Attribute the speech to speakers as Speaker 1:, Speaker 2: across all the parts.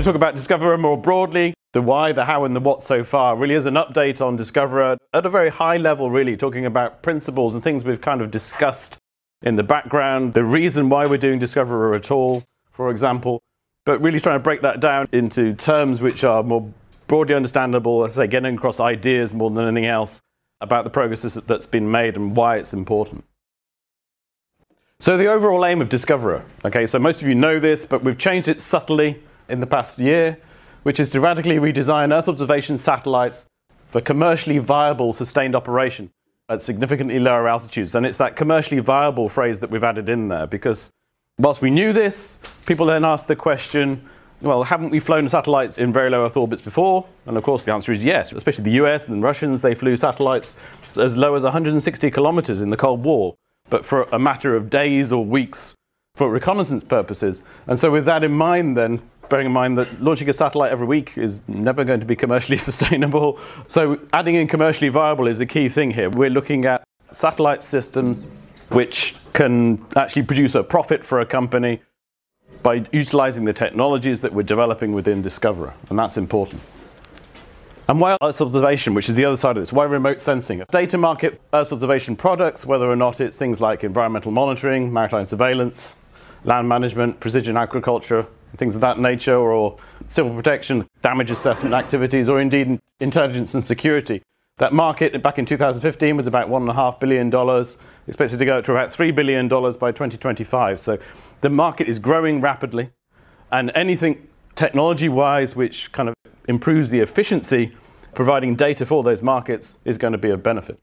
Speaker 1: going to talk about Discoverer more broadly. The why, the how, and the what so far really is an update on Discoverer at a very high level, really, talking about principles and things we've kind of discussed in the background, the reason why we're doing Discoverer at all, for example, but really trying to break that down into terms which are more broadly understandable, as I say, getting across ideas more than anything else about the progress that's been made and why it's important. So the overall aim of Discoverer, okay, so most of you know this, but we've changed it subtly in the past year, which is to radically redesign Earth observation satellites for commercially viable sustained operation at significantly lower altitudes. And it's that commercially viable phrase that we've added in there, because whilst we knew this, people then asked the question, well, haven't we flown satellites in very low Earth orbits before? And of course the answer is yes, especially the US and the Russians, they flew satellites as low as 160 kilometers in the Cold War, but for a matter of days or weeks for reconnaissance purposes. And so with that in mind then, bearing in mind that launching a satellite every week is never going to be commercially sustainable, so adding in commercially viable is the key thing here. We're looking at satellite systems which can actually produce a profit for a company by utilizing the technologies that we're developing within Discoverer, and that's important. And why Earth observation, which is the other side of this? Why remote sensing? Data market Earth observation products, whether or not it's things like environmental monitoring, maritime surveillance, land management, precision agriculture, things of that nature, or civil protection, damage assessment activities, or indeed intelligence and security. That market back in 2015 was about $1.5 billion, expected to go up to about $3 billion by 2025. So the market is growing rapidly, and anything technology-wise which kind of improves the efficiency, providing data for those markets, is going to be of benefit.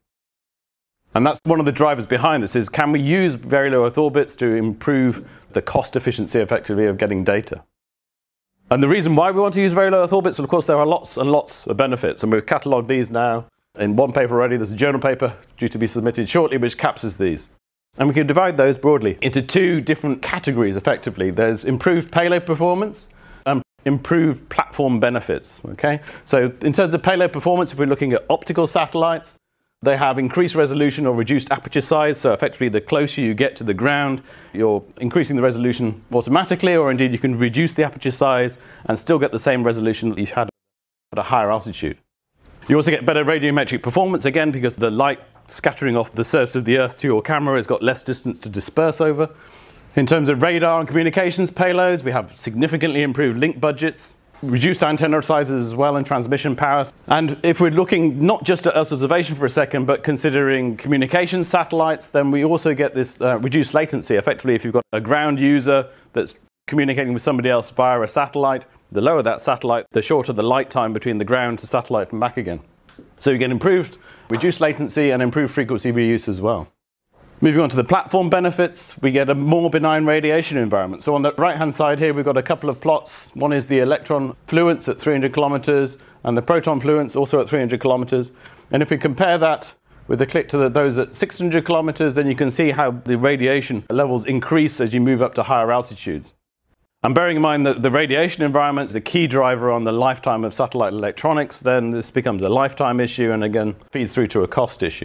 Speaker 1: And that's one of the drivers behind this, is can we use very low Earth orbits to improve the cost efficiency effectively of getting data? And the reason why we want to use very low Earth orbits, well, of course, there are lots and lots of benefits, and we've catalogued these now in one paper already. There's a journal paper due to be submitted shortly which captures these. And we can divide those broadly into two different categories effectively. There's improved payload performance and improved platform benefits. Okay? So in terms of payload performance, if we're looking at optical satellites, they have increased resolution or reduced aperture size, so effectively the closer you get to the ground, you're increasing the resolution automatically, or indeed you can reduce the aperture size and still get the same resolution that you had at a higher altitude. You also get better radiometric performance, again, because the light scattering off the surface of the Earth to your camera has got less distance to disperse over. In terms of radar and communications payloads, we have significantly improved link budgets, reduced antenna sizes as well, and transmission power. And if we're looking not just at Earth observation for a second, but considering communications satellites, then we also get this reduced latency. Effectively, if you've got a ground user that's communicating with somebody else via a satellite, the lower that satellite, the shorter the light time between the ground to satellite and back again. So you get improved, reduced latency, and improved frequency reuse as well. Moving on to the platform benefits, we get a more benign radiation environment. So on the right-hand side here, we've got a couple of plots. One is the electron fluence at 300 kilometers, and the proton fluence also at 300 kilometers. And if we compare that with a click to those at 600 kilometers, then you can see how the radiation levels increase as you move up to higher altitudes. And bearing in mind that the radiation environment is a key driver on the lifetime of satellite electronics, then this becomes a lifetime issue and again feeds through to a cost issue.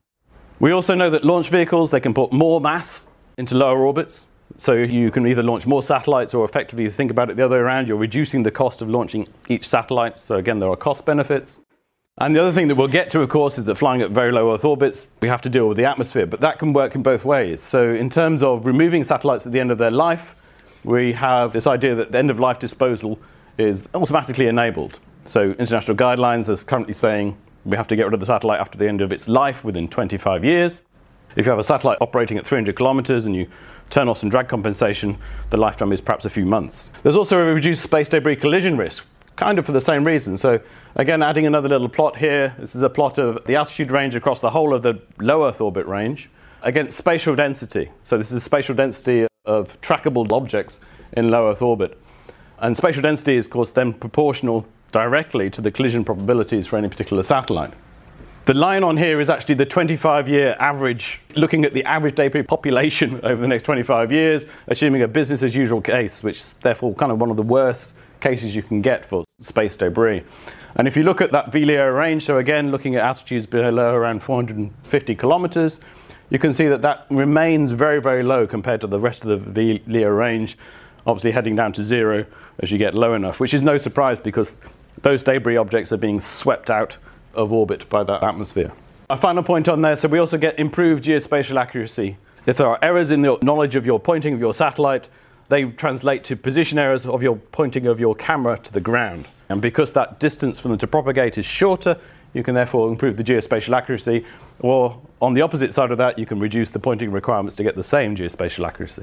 Speaker 1: We also know that launch vehicles, they can put more mass into lower orbits. So you can either launch more satellites, or effectively, you think about it the other way around, you're reducing the cost of launching each satellite. So again, there are cost benefits. And the other thing that we'll get to, of course, is that flying at very low Earth orbits, we have to deal with the atmosphere. But that can work in both ways. So in terms of removing satellites at the end of their life, we have this idea that the end-of-life disposal is automatically enabled. So international guidelines is currently saying we have to get rid of the satellite after the end of its life within 25 years. If you have a satellite operating at 300 kilometers and you turn off some drag compensation, the lifetime is perhaps a few months. There's also a reduced space debris collision risk, kind of for the same reason. So again, adding another little plot here, this is a plot of the altitude range across the whole of the low Earth orbit range against spatial density. So this is spatial density of trackable objects in low Earth orbit. And spatial density is, of course, then proportional directly to the collision probabilities for any particular satellite. The line on here is actually the 25-year average, looking at the average debris population over the next 25 years, assuming a business as usual case, which is therefore kind of one of the worst cases you can get for space debris. And if you look at that VLEO range, so again, looking at altitudes below around 450 kilometers, you can see that that remains very, very low compared to the rest of the VLEO range obviously heading down to zero as you get low enough, which is no surprise because those debris objects are being swept out of orbit by that atmosphere. A final point on there, so we also get improved geospatial accuracy. If there are errors in the knowledge of your pointing of your satellite, they translate to position errors of your pointing of your camera to the ground. And because that distance from them to propagate is shorter, you can therefore improve the geospatial accuracy, or on the opposite side of that, you can reduce the pointing requirements to get the same geospatial accuracy.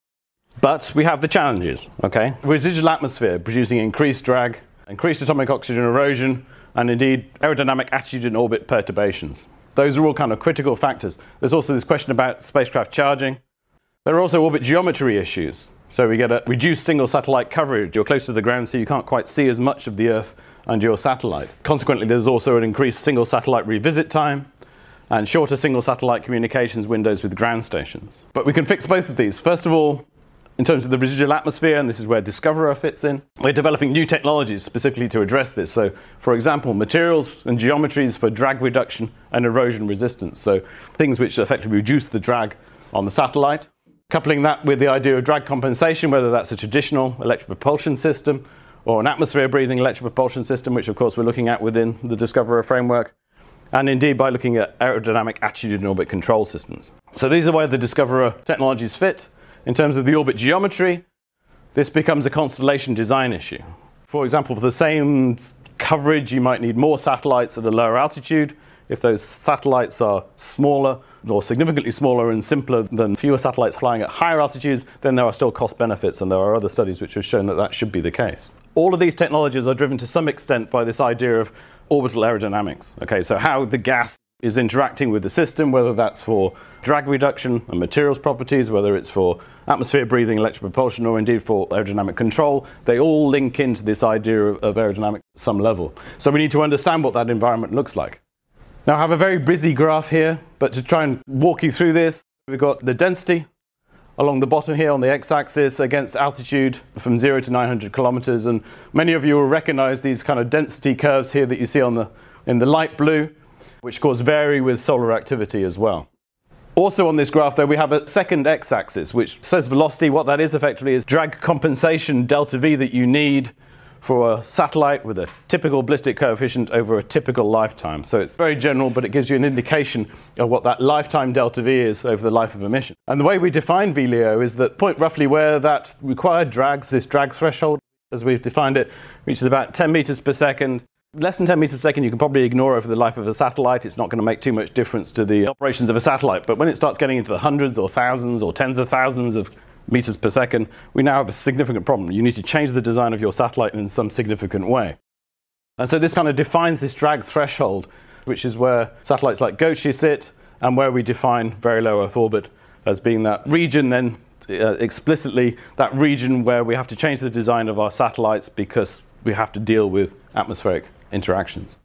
Speaker 1: But we have the challenges, okay? Residual atmosphere producing increased drag, increased atomic oxygen erosion, and indeed aerodynamic attitude in orbit perturbations. Those are all kind of critical factors. There's also this question about spacecraft charging. There are also orbit geometry issues. So we get a reduced single satellite coverage. You're close to the ground, so you can't quite see as much of the Earth and your satellite. Consequently, there's also an increased single satellite revisit time and shorter single satellite communications windows with ground stations. But we can fix both of these. First of all, in terms of the residual atmosphere, and this is where Discoverer fits in, we're developing new technologies specifically to address this. So, for example, materials and geometries for drag reduction and erosion resistance. So things which effectively reduce the drag on the satellite. Coupling that with the idea of drag compensation, whether that's a traditional electric propulsion system or an atmosphere-breathing electric propulsion system, which of course we're looking at within the Discoverer framework, and indeed by looking at aerodynamic attitude and orbit control systems. So these are where the Discoverer technologies fit. In terms of the orbit geometry, this becomes a constellation design issue. For example, for the same coverage, you might need more satellites at a lower altitude. If those satellites are smaller or significantly smaller and simpler than fewer satellites flying at higher altitudes, then there are still cost benefits, and there are other studies which have shown that that should be the case. All of these technologies are driven to some extent by this idea of orbital aerodynamics. Okay, so how the gas is interacting with the system, whether that's for drag reduction and materials properties, whether it's for atmosphere breathing electric propulsion, or indeed for aerodynamic control, they all link into this idea of aerodynamics at some level. So we need to understand what that environment looks like. Now I have a very busy graph here, but to try and walk you through this, we've got the density along the bottom here on the x-axis against altitude from 0 to 900 kilometers. And many of you will recognize these kind of density curves here that you see in the light blue, which of course vary with solar activity as well. Also on this graph though, we have a second x-axis, which says velocity. What that is effectively is drag compensation delta V that you need for a satellite with a typical ballistic coefficient over a typical lifetime. So it's very general, but it gives you an indication of what that lifetime delta V is over the life of a mission. And the way we define VLEO is that point roughly where that required drags, this drag threshold, as we've defined it, reaches about 10 meters per second. Less than 10 meters per second you can probably ignore over the life of a satellite. It's not going to make too much difference to the operations of a satellite. But when it starts getting into the hundreds or thousands or tens of thousands of meters per second, we now have a significant problem. You need to change the design of your satellite in some significant way. And so this kind of defines this drag threshold, which is where satellites like Gochi sit, and where we define very low Earth orbit as being that region, then explicitly that region where we have to change the design of our satellites because we have to deal with atmospheric interactions.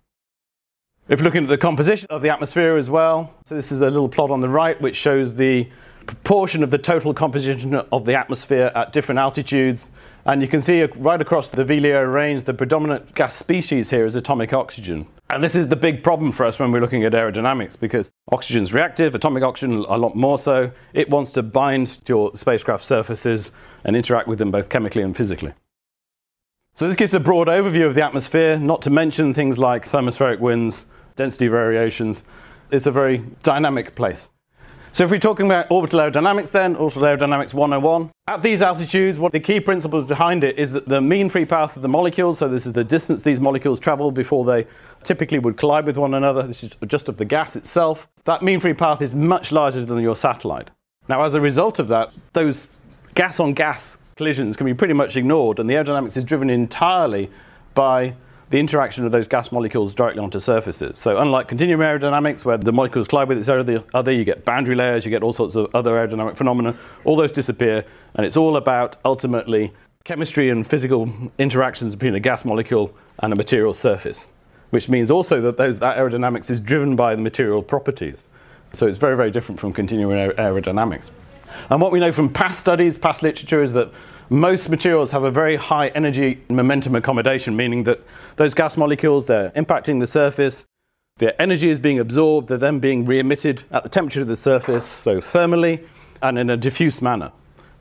Speaker 1: If you're looking at the composition of the atmosphere as well, so this is a little plot on the right which shows the proportion of the total composition of the atmosphere at different altitudes, and you can see right across the VLEO range the predominant gas species here is atomic oxygen. And this is the big problem for us when we're looking at aerodynamics, because oxygen's reactive, atomic oxygen a lot more so. It wants to bind to your spacecraft surfaces and interact with them both chemically and physically. So this gives a broad overview of the atmosphere, not to mention things like thermospheric winds, density variations. It's a very dynamic place. So if we're talking about orbital aerodynamics then, orbital aerodynamics 101, at these altitudes, what the key principles behind it is that the mean free path of the molecules, so this is the distance these molecules travel before they typically would collide with one another, this is just of the gas itself, that mean free path is much larger than your satellite. Now as a result of that, those gas-on-gas collisions can be pretty much ignored, and the aerodynamics is driven entirely by the interaction of those gas molecules directly onto surfaces. So unlike continuum aerodynamics, where the molecules collide with each other, you get boundary layers, you get all sorts of other aerodynamic phenomena, all those disappear, and it's all about ultimately chemistry and physical interactions between a gas molecule and a material surface, which means also that that aerodynamics is driven by the material properties. So it's very, very different from continuum aerodynamics. And what we know from past studies, past literature, is that most materials have a very high energy momentum accommodation, meaning that those gas molecules, they're impacting the surface, their energy is being absorbed, they're then being re-emitted at the temperature of the surface, so thermally, and in a diffuse manner.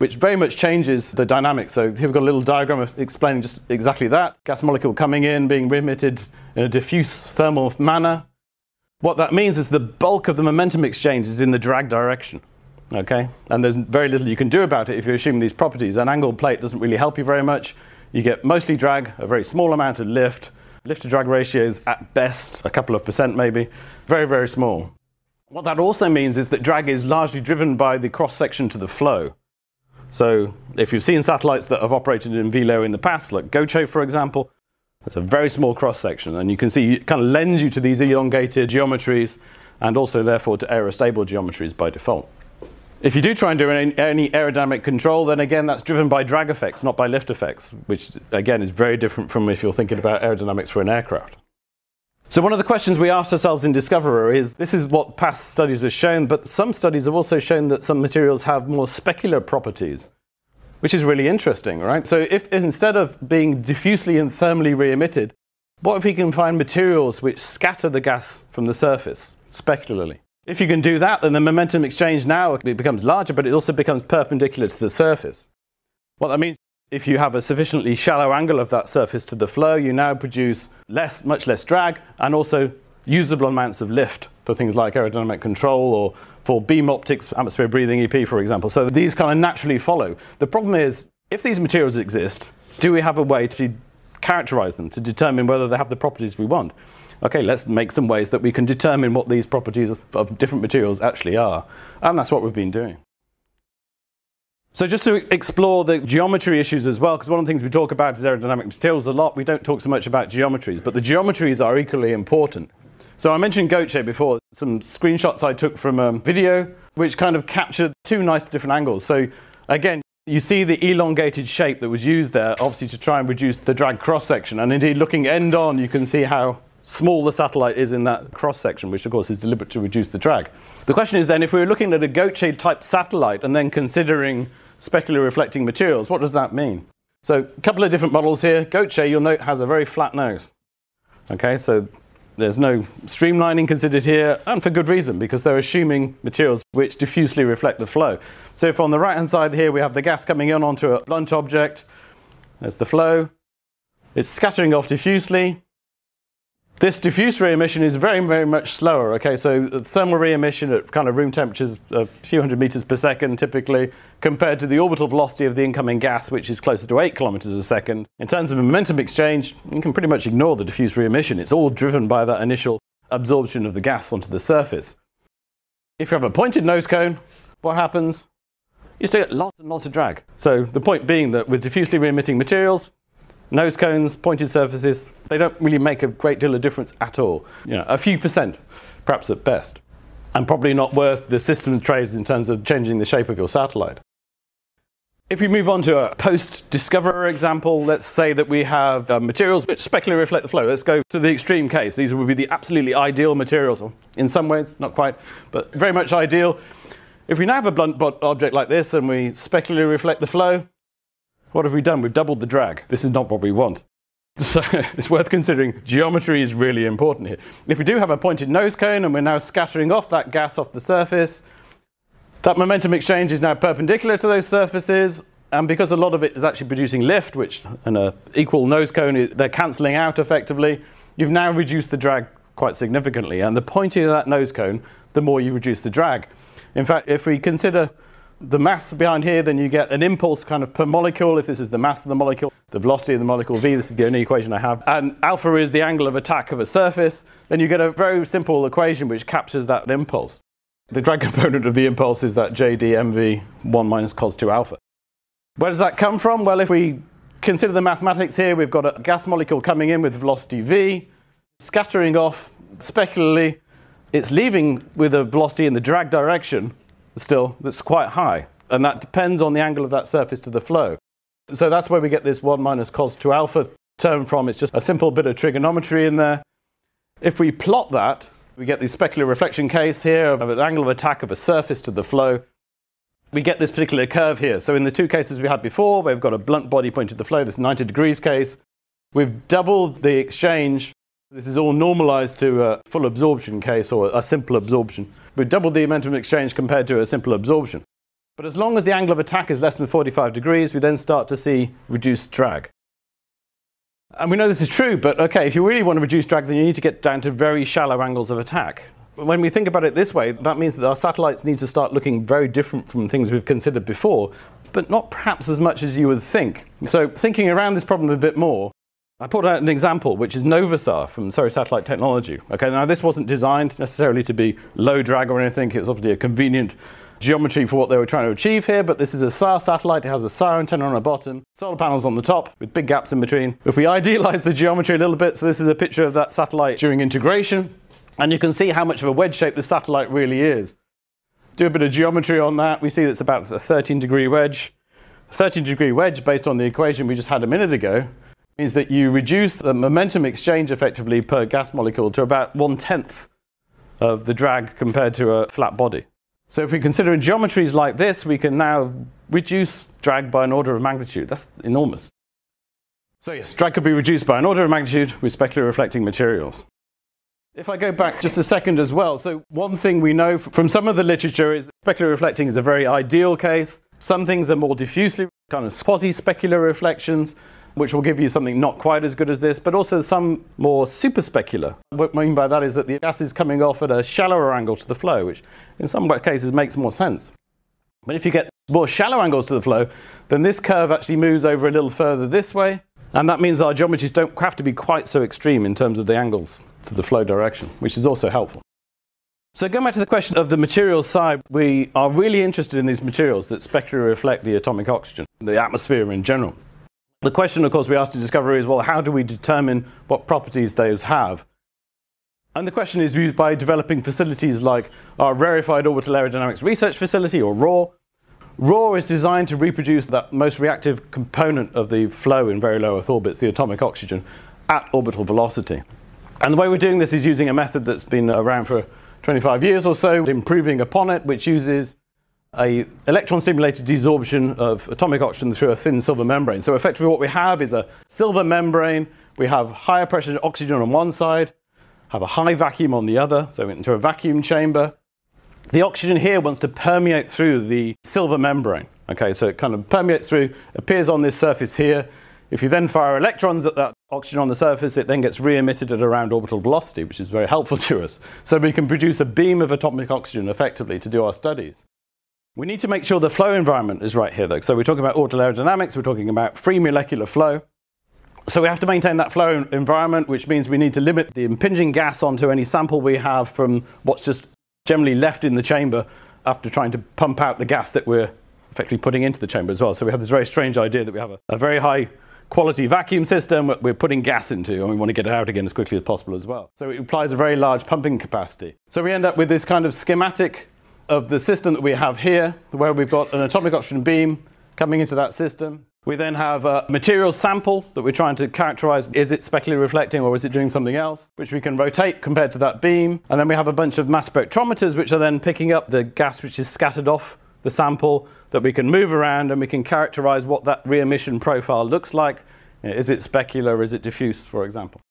Speaker 1: which very much changes the dynamics. So here we've got a little diagram explaining just exactly that. Gas molecule coming in, being re-emitted in a diffuse thermal manner. What that means is the bulk of the momentum exchange is in the drag direction. Okay? And there's very little you can do about it if you're assuming these properties. An angled plate doesn't really help you very much. You get mostly drag, a very small amount of lift. Lift to drag ratios at best, a couple of percent maybe. Very, very small. What that also means is that drag is largely driven by the cross-section to the flow. So if you've seen satellites that have operated in VLEO in the past, like GmbH for example, it's a very small cross-section, and you can see it kind of lends you to these elongated geometries and also therefore to aerostable geometries by default. If you do try and do any aerodynamic control, then again that's driven by drag effects, not by lift effects, which again is very different from if you're thinking about aerodynamics for an aircraft. So one of the questions we asked ourselves in Discoverer is, this is what past studies have shown, but some studies have also shown that some materials have more specular properties, which is really interesting, right? So if instead of being diffusely and thermally re-emitted, what if we can find materials which scatter the gas from the surface specularly? If you can do that, then the momentum exchange now it becomes larger, but it also becomes perpendicular to the surface. What that means, if you have a sufficiently shallow angle of that surface to the flow, you now produce much less drag and also usable amounts of lift for things like aerodynamic control or for beam optics, atmosphere breathing EP, for example. So these kind of naturally follow. The problem is, if these materials exist, do we have a way to characterize them, to determine whether they have the properties we want? Okay, let's make some ways that we can determine what these properties of different materials actually are. And that's what we've been doing. So just to explore the geometry issues as well, because one of the things we talk about is aerodynamic materials a lot. We don't talk so much about geometries, but the geometries are equally important. So I mentioned GmbH before, some screenshots I took from a video, which kind of captured two nice different angles. So again, you see the elongated shape that was used there, obviously to try and reduce the drag cross-section. And indeed, looking end on, you can see how small the satellite is in that cross-section, which of course is deliberate to reduce the drag. The question is then, if we were looking at a GmbH type satellite and then considering specular reflecting materials, what does that mean? So a couple of different models here. GmbH, you'll note, has a very flat nose. Okay, so there's no streamlining considered here, and for good reason, because they're assuming materials which diffusely reflect the flow. So if on the right hand side here we have the gas coming in onto a blunt object, there's the flow, it's scattering off diffusely. This diffuse re-emission is very, very much slower. Okay, so thermal re-emission at kind of room temperatures a few hundred meters per second typically, compared to the orbital velocity of the incoming gas, which is closer to 8 kilometers a second. In terms of momentum exchange, you can pretty much ignore the diffuse re-emission. It's all driven by that initial absorption of the gas onto the surface. If you have a pointed nose cone, what happens? You still get lots and lots of drag. So the point being that with diffusely re-emitting materials, nose cones, pointed surfaces, they don't really make a great deal of difference at all. You know, a few percent, perhaps at best. And probably not worth the system trades in terms of changing the shape of your satellite. If we move on to a post-Discoverer example, let's say that we have materials which specularly reflect the flow. Let's go to the extreme case. These would be the absolutely ideal materials, or in some ways, not quite, but very much ideal. If we now have a blunt object like this and we specularly reflect the flow, what have we done? We've doubled the drag. This is not what we want. So it's worth considering geometry is really important here. If we do have a pointed nose cone and we're now scattering off that gas off the surface, that momentum exchange is now perpendicular to those surfaces, and because a lot of it is actually producing lift, which in an equal nose cone, they're cancelling out effectively, you've now reduced the drag quite significantly. And the pointier that nose cone, the more you reduce the drag. In fact, if we consider the mass behind here, then you get an impulse kind of per molecule. If this is the mass of the molecule, the velocity of the molecule v, this is the only equation I have, and alpha is the angle of attack of a surface, then you get a very simple equation which captures that impulse. The drag component of the impulse is that JD mv 1 minus cos 2 alpha. Where does that come from? Well, if we consider the mathematics here, we've got a gas molecule coming in with velocity v, scattering off specularly. It's leaving with a velocity in the drag direction still that's quite high, and that depends on the angle of that surface to the flow. So that's where we get this 1 minus cos 2 alpha term from. It's just a simple bit of trigonometry in there. If we plot that, we get the specular reflection case here of an angle of attack of a surface to the flow. We get this particular curve here. So in the two cases we had before, we've got a blunt body pointed to the flow, this 90 degrees case. We've doubled the exchange. This is all normalized to a full absorption case or a simple absorption. We've doubled the momentum exchange compared to a simple absorption. But as long as the angle of attack is less than 45 degrees, we then start to see reduced drag. And we know this is true, but okay, if you really want to reduce drag, then you need to get down to very shallow angles of attack. But when we think about it this way, that means that our satellites need to start looking very different from things we've considered before, but not perhaps as much as you would think. So thinking around this problem a bit more, I put out an example, which is Novasar from Surrey Satellite Technology. Okay, now this wasn't designed necessarily to be low drag or anything. It was obviously a convenient geometry for what they were trying to achieve here, but this is a SAR satellite. It has a SAR antenna on the bottom, solar panels on the top with big gaps in between. If we idealize the geometry a little bit, so this is a picture of that satellite during integration, and you can see how much of a wedge shape the satellite really is. Do a bit of geometry on that. We see it's about a 13-degree wedge. A 13-degree wedge, based on the equation we just had a minute ago, means that you reduce the momentum exchange effectively per gas molecule to about 1/10 of the drag compared to a flat body. So if we consider in geometries like this, we can now reduce drag by an order of magnitude. That's enormous. So yes, drag could be reduced by an order of magnitude with specularly reflecting materials. If I go back just a second as well, so one thing we know from some of the literature is specularly reflecting is a very ideal case. Some things are more diffusely, kind of quasi-specular reflections, which will give you something not quite as good as this, but also some more super-specular. What I mean by that is that the gas is coming off at a shallower angle to the flow, which in some cases makes more sense. But if you get more shallow angles to the flow, then this curve actually moves over a little further this way, and that means our geometries don't have to be quite so extreme in terms of the angles to the flow direction, which is also helpful. So going back to the question of the materials side, we are really interested in these materials that specularly reflect the atomic oxygen, the atmosphere in general. The question, of course, we asked in Discovery is, well, how do we determine what properties those have? And the question is used by developing facilities like our Rarefied Orbital Aerodynamics Research Facility, or ROAR. ROAR is designed to reproduce that most reactive component of the flow in very low Earth orbits, the atomic oxygen, at orbital velocity. And the way we're doing this is using a method that's been around for 25 years or so, improving upon it, which uses an electron-stimulated desorption of atomic oxygen through a thin silver membrane. So effectively what we have is a silver membrane. We have higher pressure oxygen on one side, have a high vacuum on the other, so into a vacuum chamber. The oxygen here wants to permeate through the silver membrane. Okay, so it kind of permeates through, appears on this surface here. If you then fire electrons at that oxygen on the surface, it then gets re-emitted at around orbital velocity, which is very helpful to us. So we can produce a beam of atomic oxygen effectively to do our studies. We need to make sure the flow environment is right here, though. So we're talking about orbital aerodynamics, we're talking about free molecular flow. So we have to maintain that flow environment, which means we need to limit the impinging gas onto any sample we have from what's just generally left in the chamber after trying to pump out the gas that we're effectively putting into the chamber as well. So we have this very strange idea that we have a very high quality vacuum system that we're putting gas into, and we want to get it out again as quickly as possible as well. So it implies a very large pumping capacity. So we end up with this kind of schematic of the system that we have here, where we've got an atomic oxygen beam coming into that system. We then have material samples that we're trying to characterize. Is it specularly reflecting or is it doing something else, which we can rotate compared to that beam. And then we have a bunch of mass spectrometers which are then picking up the gas which is scattered off the sample that we can move around, and we can characterize what that re-emission profile looks like. Is it specular, is it diffuse, for example?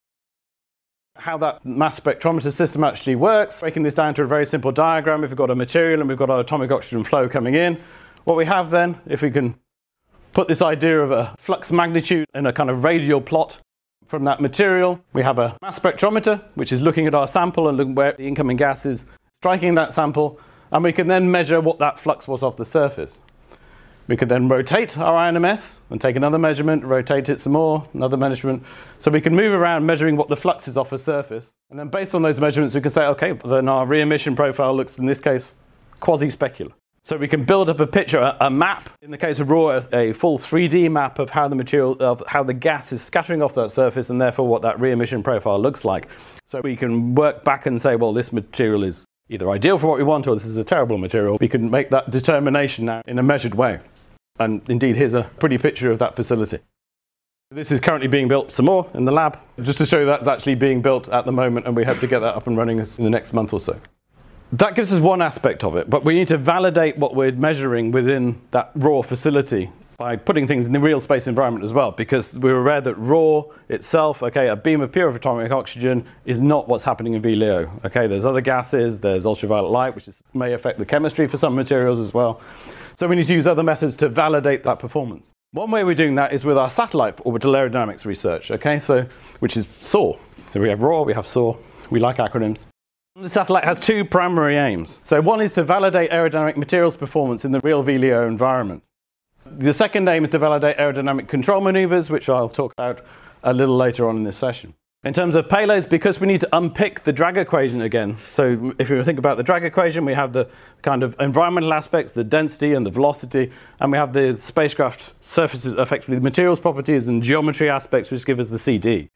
Speaker 1: How that mass spectrometer system actually works, breaking this down to a very simple diagram. If we've got a material and we've got our atomic oxygen flow coming in, what we have then, if we can put this idea of a flux magnitude in a kind of radial plot from that material, we have a mass spectrometer which is looking at our sample and looking where the incoming gas is striking that sample, and we can then measure what that flux was off the surface. We could then rotate our INMS and take another measurement, rotate it some more, another measurement. So we can move around measuring what the flux is off a surface. And then based on those measurements, we can say, okay, then our re-emission profile looks, in this case, quasi-specular. So we can build up a picture, a map, in the case of RAW, a full 3D map of how the material, of how the gas is scattering off that surface, and therefore what that re-emission profile looks like. So we can work back and say, well, this material is either ideal for what we want, or this is a terrible material. We can make that determination now in a measured way. And indeed, here's a pretty picture of that facility. This is currently being built some more in the lab, just to show you that's actually being built at the moment, and we hope to get that up and running in the next month or so. That gives us one aspect of it, but we need to validate what we're measuring within that raw facility by putting things in the real space environment as well, because we were aware that raw itself, okay, a beam of pure atomic oxygen is not what's happening in VLEO. Okay, there's other gases, there's ultraviolet light, which may affect the chemistry for some materials as well. So we need to use other methods to validate that performance. One way we're doing that is with our satellite for orbital aerodynamics research, okay, so which is SOAR. So we have raw, we have SOAR. We like acronyms. The satellite has two primary aims. So one is to validate aerodynamic materials performance in the real VLEO environment. The second aim is to validate aerodynamic control maneuvers, which I'll talk about a little later on in this session. In terms of payloads, because we need to unpick the drag equation again. So if you think about the drag equation, we have the kind of environmental aspects, the density and the velocity, and we have the spacecraft surfaces, effectively the materials properties and geometry aspects, which give us the CD.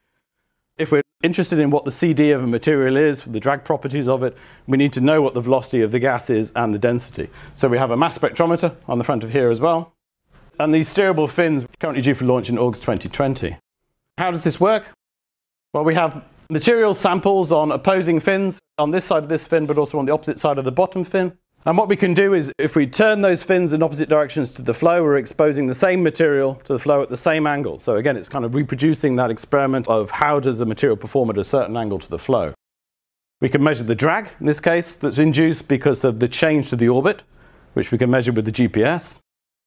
Speaker 1: If we're interested in what the CD of a material is, the drag properties of it, we need to know what the velocity of the gas is and the density. So we have a mass spectrometer on the front of here as well. And these steerable fins are currently due for launch in August 2020. How does this work? Well, we have material samples on opposing fins, on this side of this fin, but also on the opposite side of the bottom fin. And what we can do is, if we turn those fins in opposite directions to the flow, we're exposing the same material to the flow at the same angle. So again, it's kind of reproducing that experiment of how does the material perform at a certain angle to the flow. We can measure the drag, in this case, that's induced because of the change to the orbit, which we can measure with the GPS.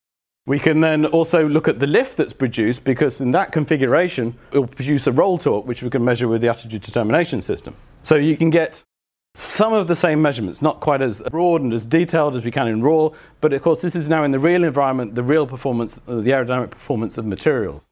Speaker 1: We can then also look at the lift that's produced, because in that configuration, it will produce a roll torque, which we can measure with the attitude determination system. So you can get some of the same measurements, not quite as broad and as detailed as we can in raw, but of course this is now in the real environment, the real performance, the aerodynamic performance of materials.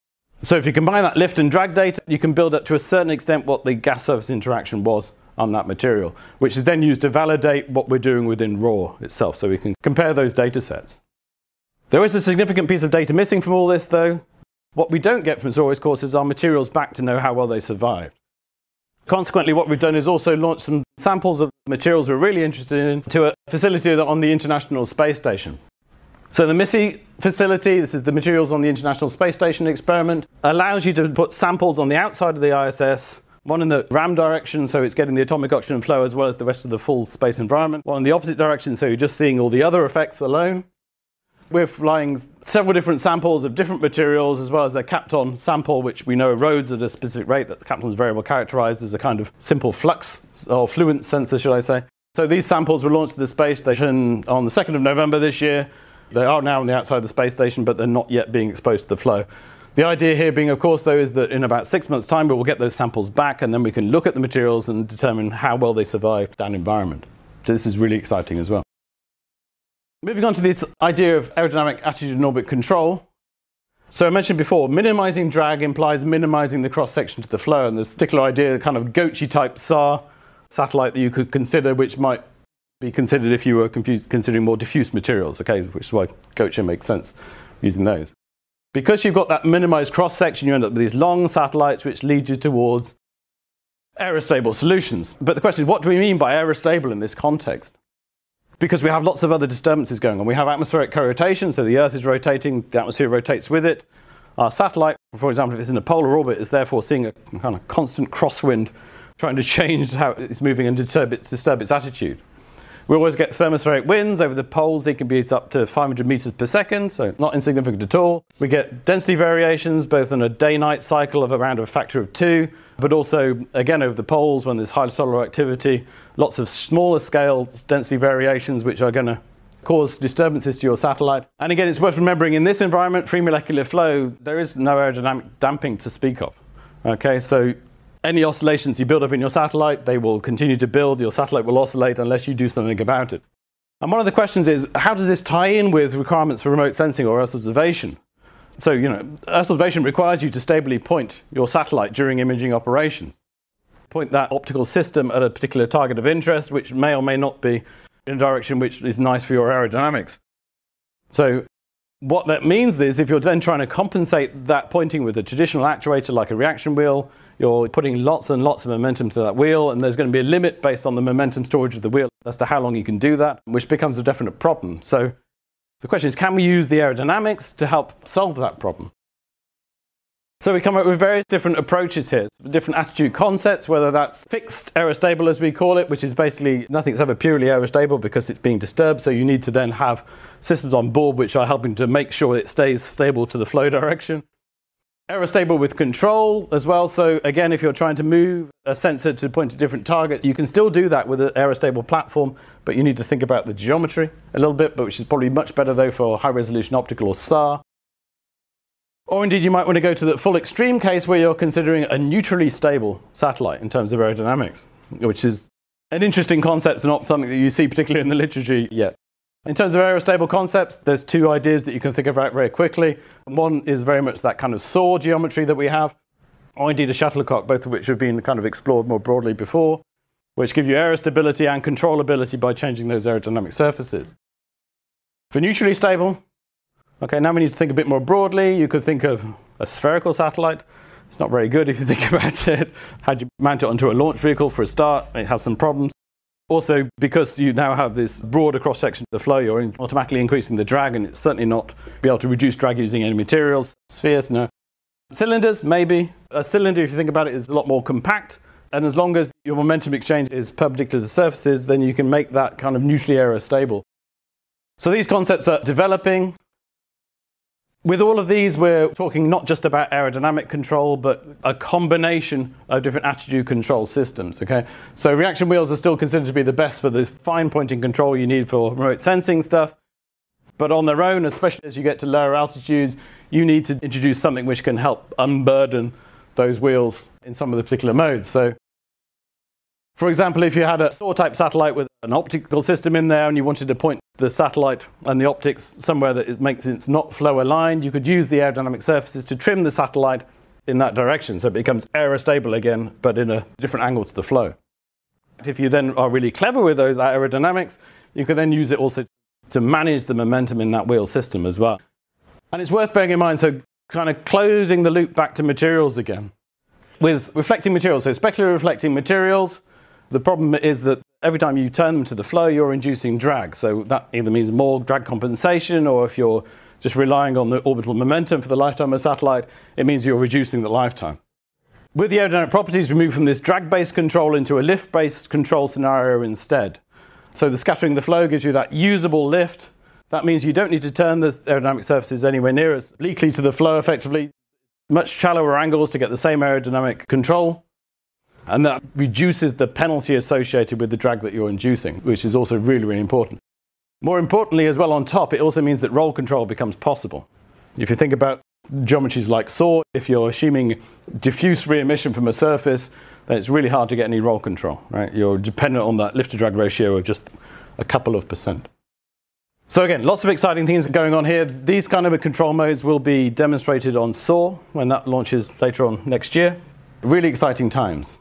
Speaker 1: So if you combine that lift and drag data, you can build up to a certain extent what the gas surface interaction was on that material, which is then used to validate what we're doing within raw itself, so we can compare those data sets. There is a significant piece of data missing from all this, though. What we don't get from raw, of course, is our materials back to know how well they survived. Consequently, what we've done is also launch some samples of materials we're really interested in to a facility on the International Space Station. So the MISSI facility, this is the Materials on the International Space Station experiment, allows you to put samples on the outside of the ISS, one in the RAM direction, so it's getting the atomic oxygen flow as well as the rest of the full space environment, one in the opposite direction, so you're just seeing all the other effects alone. We're flying several different samples of different materials, as well as a Kapton sample, which we know erodes at a specific rate that the Kapton's variable characterized as a kind of simple flux or fluent sensor, should I say. So these samples were launched to the space station on the 2nd of November this year. They are now on the outside of the space station, but they're not yet being exposed to the flow. The idea here being, of course, though, is that in about 6 months' time, we will get those samples back, and then we can look at the materials and determine how well they survive that environment. So this is really exciting as well. Moving on to this idea of aerodynamic attitude and orbit control. So I mentioned before, minimizing drag implies minimizing the cross-section to the flow, and this particular idea, kind of Gochi-type SAR satellite that you could consider, which might be considered if you were considering more diffuse materials, okay, which is why Gochi makes sense using those. Because you've got that minimized cross-section, you end up with these long satellites which lead you towards aerostable solutions. But the question is, what do we mean by aerostable in this context? Because we have lots of other disturbances going on. We have atmospheric co-rotation, so the Earth is rotating, the atmosphere rotates with it. Our satellite, for example, if it's in a polar orbit, is therefore seeing a kind of constant crosswind trying to change how it's moving and disturb its attitude. We always get thermospheric winds over the poles. They can be up to 500 meters per second, so not insignificant at all. We get density variations, both on a day-night cycle of around a factor of 2, but also, again, over the poles when there's high solar activity, lots of smaller scale density variations which are going to cause disturbances to your satellite. And again, it's worth remembering in this environment, free molecular flow, there is no aerodynamic damping to speak of. Okay, so any oscillations you build up in your satellite, they will continue to build. Your satellite will oscillate unless you do something about it. And one of the questions is, how does this tie in with requirements for remote sensing or Earth observation? So, Earth observation requires you to stably point your satellite during imaging operations. Point that optical system at a particular target of interest, which may or may not be in a direction which is nice for your aerodynamics. So what that means is, if you're then trying to compensate that pointing with a traditional actuator like a reaction wheel, you're putting lots and lots of momentum to that wheel, and there's going to be a limit based on the momentum storage of the wheel as to how long you can do that, which becomes a definite problem. So the question is, can we use the aerodynamics to help solve that problem? So we come up with various different approaches here, different attitude concepts, whether that's fixed aerostable as we call it, which is basically nothing's ever purely aerostable because it's being disturbed, so you need to then have systems on board which are helping to make sure it stays stable to the flow direction. Aerostable with control as well, so again, if you're trying to move a sensor to point to different targets, you can still do that with an aerostable platform, but you need to think about the geometry a little bit, but which is probably much better though for high resolution optical or SAR. Or indeed you might want to go to the full extreme case where you're considering a neutrally stable satellite in terms of aerodynamics, which is an interesting concept. It's not something that you see particularly in the literature yet. In terms of aerostable concepts, there's two ideas that you can think about very quickly. One is very much that kind of SAW geometry that we have, or indeed a shuttlecock, both of which have been kind of explored more broadly before, which give you aerostability and controllability by changing those aerodynamic surfaces. For neutrally stable, okay, now we need to think a bit more broadly. You could think of a spherical satellite. It's not very good if you think about it. How do you mount it onto a launch vehicle for a start? It has some problems. Also, because you now have this broader cross-section of the flow, you're automatically increasing the drag, and it's certainly not be able to reduce drag using any materials. Spheres, no. Cylinders, maybe. A cylinder, if you think about it, is a lot more compact, and as long as your momentum exchange is perpendicular to the surfaces, then you can make that kind of neutrally aerostable. So these concepts are developing. With all of these, we're talking not just about aerodynamic control, but a combination of different attitude control systems, okay? So reaction wheels are still considered to be the best for the fine pointing control you need for remote sensing stuff. But on their own, especially as you get to lower altitudes, you need to introduce something which can help unburden those wheels in some of the particular modes. So, for example, if you had a SAW-type satellite with an optical system in there and you wanted to point the satellite and the optics somewhere that it makes it not flow aligned, you could use the aerodynamic surfaces to trim the satellite in that direction, so it becomes aerostable again, but in a different angle to the flow. If you then are really clever with those aerodynamics, you can then use it also to manage the momentum in that wheel system as well. And it's worth bearing in mind, so kind of closing the loop back to materials again. With reflecting materials, so specularly reflecting materials, the problem is that every time you turn them to the flow, you're inducing drag. So that either means more drag compensation, or if you're just relying on the orbital momentum for the lifetime of a satellite, it means you're reducing the lifetime. With the aerodynamic properties, we move from this drag-based control into a lift-based control scenario instead. So the scattering the flow gives you that usable lift. That means you don't need to turn the aerodynamic surfaces anywhere near as obliquely to the flow effectively. Much shallower angles to get the same aerodynamic control. And that reduces the penalty associated with the drag that you're inducing, which is also really, really important. More importantly as well on top, it also means that roll control becomes possible. If you think about geometries like SAW, if you're assuming diffuse re-emission from a surface, then it's really hard to get any roll control, right? You're dependent on that lift-to-drag ratio of just a couple of %. So again, lots of exciting things going on here. These kind of control modes will be demonstrated on SAW when that launches later on next year. Really exciting times.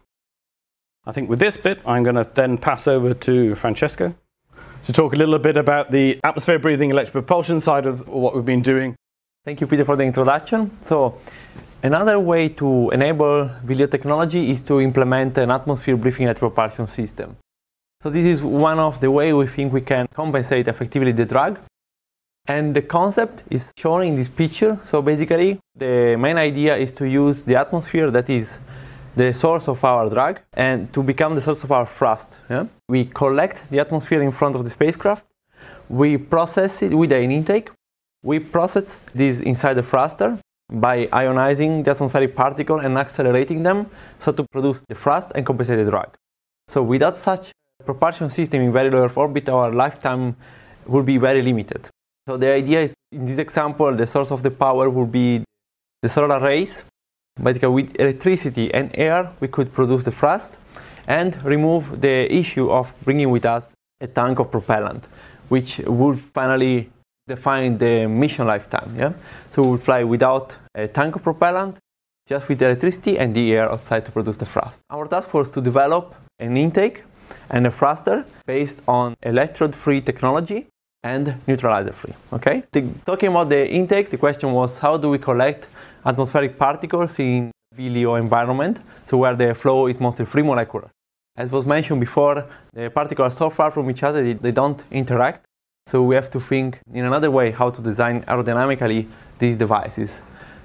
Speaker 1: I think with this bit, I'm going to then pass over to Francesco to talk a little bit about the atmosphere breathing electric propulsion side of what we've been doing.
Speaker 2: Thank you, Peter, for the introduction. So, another way to enable VLEO technology is to implement an atmosphere breathing electric propulsion system. So this is one of the ways we think we can compensate effectively the drag. And the concept is shown in this picture. So basically, the main idea is to use the atmosphere that is the source of our drag and to become the source of our thrust. Yeah? We collect the atmosphere in front of the spacecraft, we process it with an intake, we process this inside the thruster by ionizing the atmospheric particle and accelerating them so to produce the thrust and compensate the drag. So without such a propulsion system in very low Earth orbit, our lifetime will be very limited. So the idea is, in this example, the source of the power will be the solar rays. Basically, with electricity and air, we could produce the thrust and remove the issue of bringing with us a tank of propellant, which would finally define the mission lifetime. Yeah? So we would fly without a tank of propellant, just with the electricity and the air outside to produce the thrust. Our task was to develop an intake and a thruster based on electrode-free technology and neutralizer-free. Okay? Talking about the intake, the question was, how do we collect atmospheric particles in VLEO environment, so where the flow is mostly free molecular. As was mentioned before, the particles are so far from each other they don't interact, so we have to think in another way how to design aerodynamically these devices.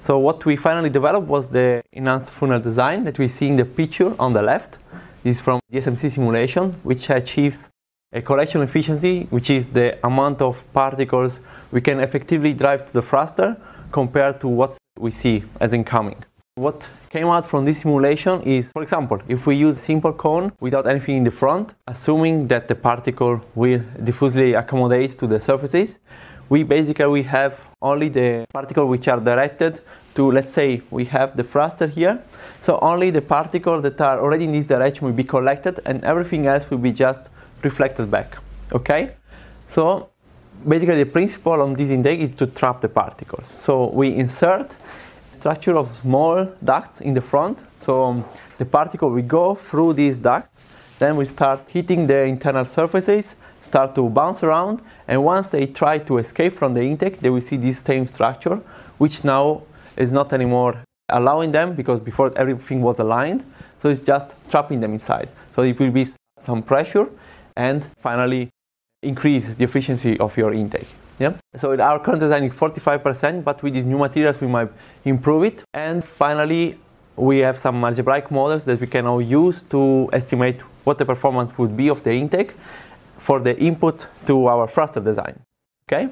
Speaker 2: So what we finally developed was the enhanced funnel design that we see in the picture on the left. This is from the SMC simulation, which achieves a collection efficiency, which is the amount of particles we can effectively drive to the thruster compared to what we see as incoming. What came out from this simulation is, for example, if we use a simple cone without anything in the front, assuming that the particle will diffusely accommodate to the surfaces, we basically have only the particles which are directed to, let's say, we have the thruster here, so only the particles that are already in this direction will be collected and everything else will be just reflected back, okay? So basically the principle on this intake is to trap the particles. So we insert structure of small ducts in the front, so the particle will go through these ducts, then we start hitting the internal surfaces, start to bounce around, and once they try to escape from the intake, they will see this same structure, which now is not anymore allowing them, because before everything was aligned, so it's just trapping them inside. So it will be some pressure and finally increase the efficiency of your intake. Yeah? So our current design is 45%, but with these new materials we might improve it. And finally, we have some algebraic models that we can now use to estimate what the performance would be of the intake for the input to our thruster design. Okay?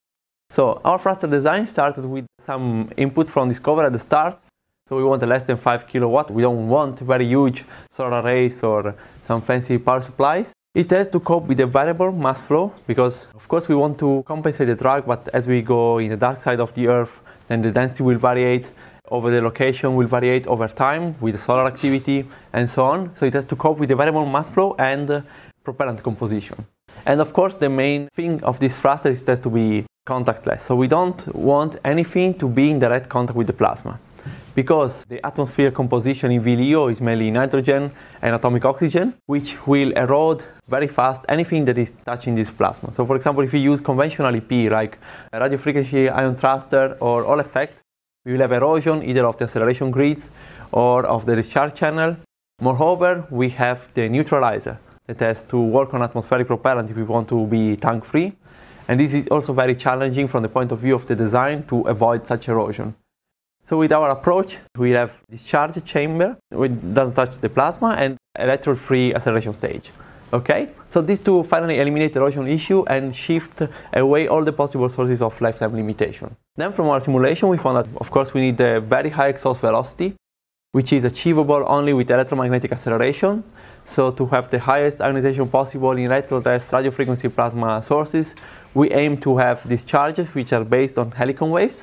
Speaker 2: So our thruster design started with some inputs from Discover at the start. So we want a less than 5 kilowatt. We don't want very huge solar arrays or some fancy power supplies. It has to cope with the variable mass flow, because of course we want to compensate the drag, but as we go in the dark side of the Earth, then the density will vary over the location, will vary over time with the solar activity and so on. So it has to cope with the variable mass flow and propellant composition. And of course the main thing of this thruster is it has to be contactless. So we don't want anything to be in direct contact with the plasma, because the atmosphere composition in VLEO is mainly nitrogen and atomic oxygen, which will erode very fast anything that is touching this plasma. So for example, if you use conventional EP like a radio frequency ion thruster or Hall effect, we will have erosion either of the acceleration grids or of the discharge channel. Moreover, we have the neutralizer that has to work on atmospheric propellant if we want to be tank free. And this is also very challenging from the point of view of the design to avoid such erosion. So with our approach, we have discharge chamber, which doesn't touch the plasma, and electrode-free acceleration stage. Okay? So these two finally eliminate the erosion issue and shift away all the possible sources of lifetime limitation. Then from our simulation, we found that, of course, we need a very high exhaust velocity, which is achievable only with electromagnetic acceleration. So to have the highest ionization possible in electro-test radio frequency plasma sources, we aim to have discharges which are based on helicon waves.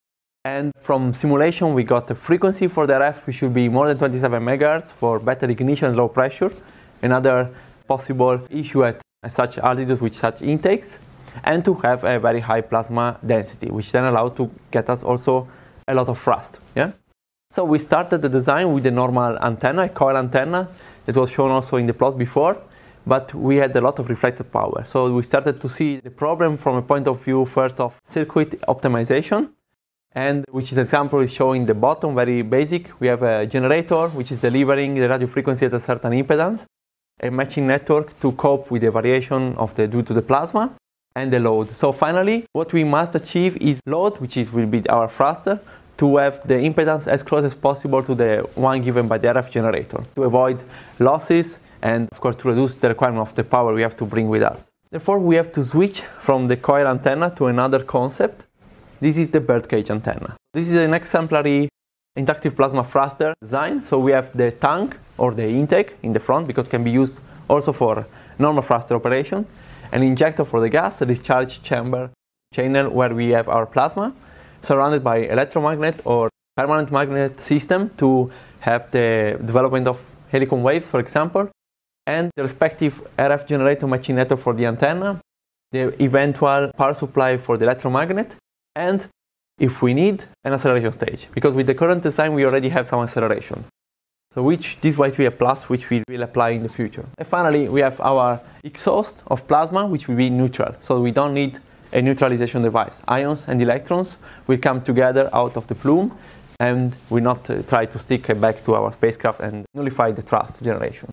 Speaker 2: And from simulation, we got the frequency for the RF, which should be more than 27 MHz for better ignition and low pressure. Another possible issue at such altitudes with such intakes. And to have a very high plasma density, which then allowed to get us also a lot of thrust. Yeah? So we started the design with a normal antenna, a coil antenna, that was shown also in the plot before. But we had a lot of reflected power. So we started to see the problem from a point of view first of circuit optimization. And which is example is showing the bottom, very basic. We have a generator which is delivering the radio frequency at a certain impedance, a matching network to cope with the variation of the due to the plasma, and the load. So finally, what we must achieve is load, which will be our thruster, to have the impedance as close as possible to the one given by the RF generator, to avoid losses and of course to reduce the requirement of the power we have to bring with us. Therefore, we have to switch from the coil antenna to another concept. This is the birdcage antenna. This is an exemplary inductive plasma thruster design. So we have the tank or the intake in the front, because it can be used also for normal thruster operation, an injector for the gas, a discharge chamber channel where we have our plasma, surrounded by electromagnet or permanent magnet system to have the development of helicon waves, for example, and the respective RF generator matching network for the antenna, the eventual power supply for the electromagnet, and if we need an acceleration stage, because with the current design we already have some acceleration. So this might be a plus which we will apply in the future. And finally, we have our exhaust of plasma, which will be neutral. So we don't need a neutralization device. Ions and electrons will come together out of the plume and will not try to stick back to our spacecraft and nullify the thrust generation.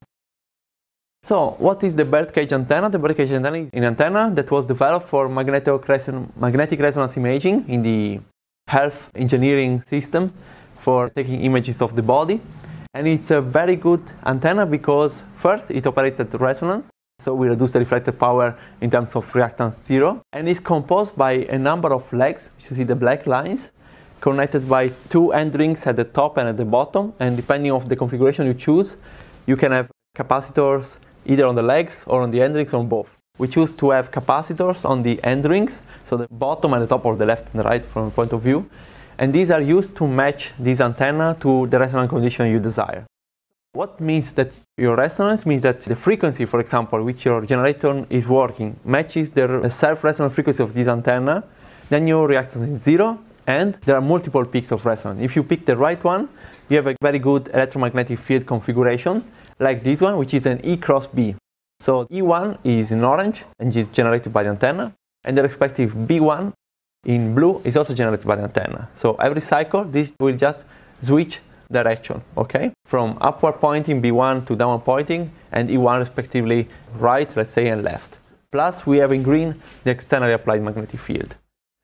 Speaker 2: So what is the birdcage antenna? The birdcage antenna is an antenna that was developed for magnetic resonance imaging in the health engineering system for taking images of the body. And it's a very good antenna because first it operates at resonance, so we reduce the reflected power in terms of reactance 0. And it's composed by a number of legs, you see the black lines, connected by 2 end rings at the top and at the bottom. And depending on the configuration you choose, you can have capacitors either on the legs or on the end rings or on both. We choose to have capacitors on the end rings, so the bottom and the top, or the left and the right from a point of view. And these are used to match this antenna to the resonance condition you desire. What means that your resonance means that the frequency, for example, which your generator is working, matches the self-resonant frequency of this antenna, then your reactance is 0, and there are multiple peaks of resonance. If you pick the right one, you have a very good electromagnetic field configuration, like this one, which is an E cross B. So E1 is in orange and is generated by the antenna, and the respective B1 in blue is also generated by the antenna. So every cycle, this will just switch direction, okay? From upward pointing B1 to downward pointing, and E1 respectively right, let's say, and left. Plus, we have in green the externally applied magnetic field.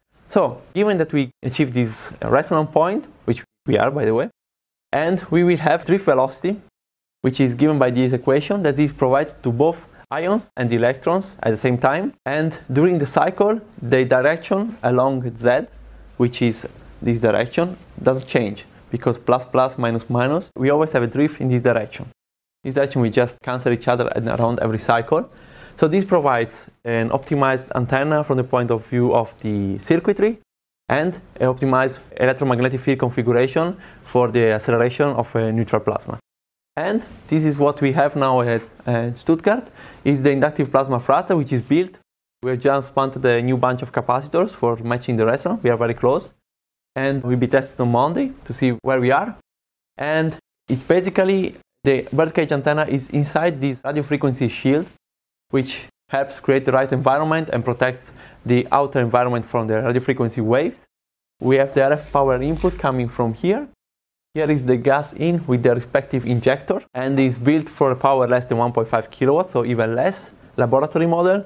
Speaker 2: So, given that we achieve this resonance point, which we are, by the way, and we will have drift velocity, which is given by this equation, that is provided to both ions and electrons at the same time. And during the cycle, the direction along Z, which is this direction, doesn't change, because plus plus minus minus, we always have a drift in this direction. This direction we just cancel each other around every cycle. So this provides an optimized antenna from the point of view of the circuitry, and an optimized electromagnetic field configuration for the acceleration of a neutral plasma. And this is what we have now at Stuttgart, is the inductive plasma thruster, which is built. We have just planted a new bunch of capacitors for matching the resonance. We are very close. And we'll be tested on Monday to see where we are. And it's basically, the birdcage antenna is inside this radio frequency shield, which helps create the right environment and protects the outer environment from the radio frequency waves. We have the RF power input coming from here. Here is the gas in with the respective injector, and is built for a power less than 1.5 kilowatts, so even less. Laboratory model,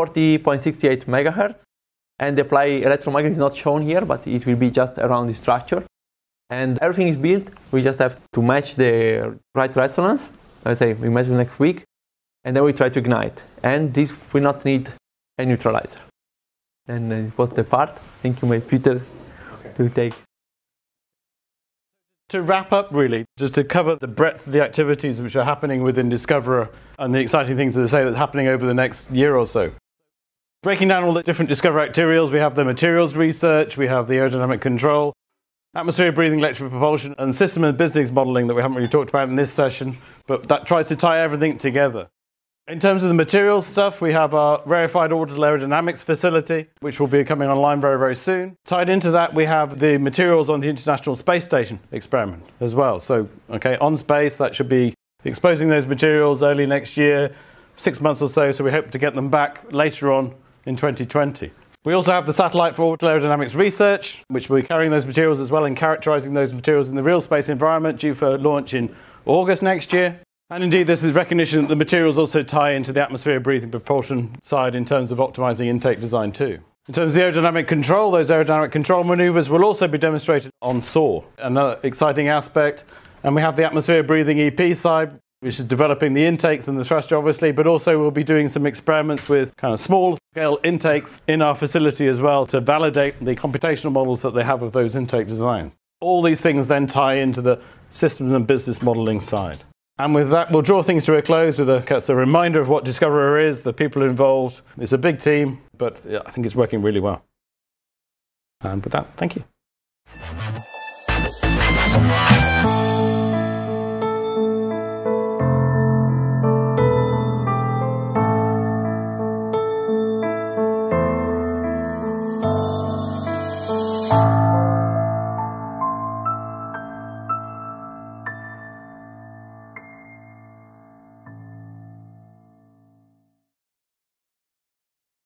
Speaker 2: 40.68 megahertz. And the applied electromagnet is not shown here, but it will be just around the structure. And everything is built. We just have to match the right resonance. Let's say we measure next week, and then we try to ignite. And this will not need a neutralizer. And it was the part. I think you may Peter to take.
Speaker 1: To wrap up, really, just to cover the breadth of the activities which are happening within Discoverer and the exciting things that I say that's happening over the next year or so. Breaking down all the different Discoverer materials, we have the materials research, we have the aerodynamic control, atmospheric breathing, electric propulsion, and system and business modeling that we haven't really talked about in this session, but that tries to tie everything together. In terms of the materials stuff, we have our rarefied orbital aerodynamics facility, which will be coming online very, very soon. Tied into that, we have the materials on the International Space Station experiment as well. So, okay, on space, that should be exposing those materials early next year, 6 months or so we hope to get them back later on in 2020. We also have the satellite for orbital aerodynamics research, which will be carrying those materials as well and characterizing those materials in the real space environment, due for launch in August next year. And indeed, this is recognition that the materials also tie into the atmosphere breathing propulsion side in terms of optimizing intake design too. In terms of the aerodynamic control, those aerodynamic control maneuvers will also be demonstrated on SAW, another exciting aspect. And we have the atmosphere breathing EP side, which is developing the intakes and the thruster, obviously, but also we'll be doing some experiments with kind of small-scale intakes in our facility as well to validate the computational models that they have of those intake designs. All these things then tie into the systems and business modeling side. And with that, we'll draw things to a close with a reminder of what Discoverer is, the people involved. It's a big team, but I think it's working really well. And with that, thank you.